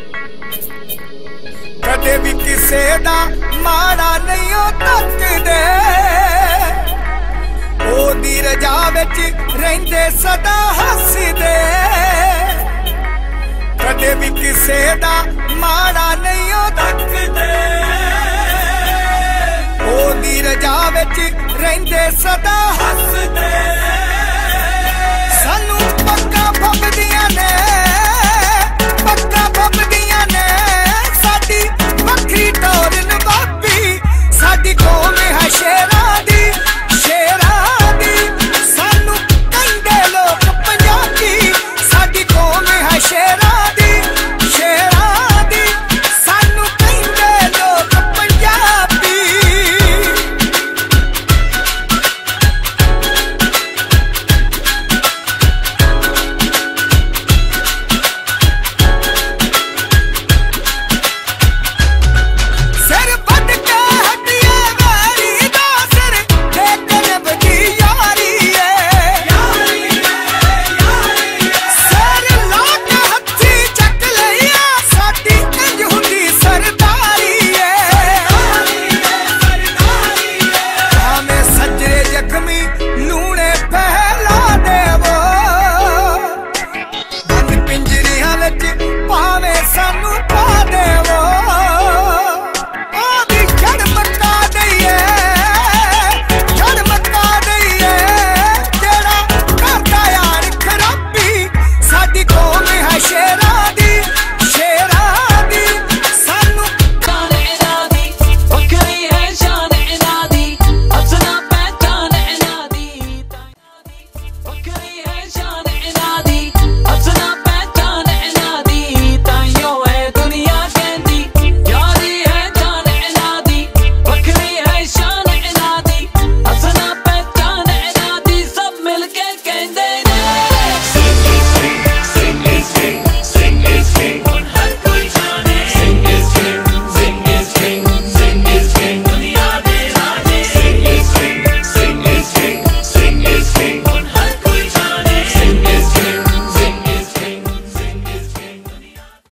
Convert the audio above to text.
कदे भी किसे दा माड़ा नहीं ओ तकदे ओदी रजा विच रहिंदे सदा हसदे कदे भी किसे दा माड़ा नहीं ओ तकदे ओदी रजा विच रहिंदे सदा हसदे सानू पक्का फबदियां ने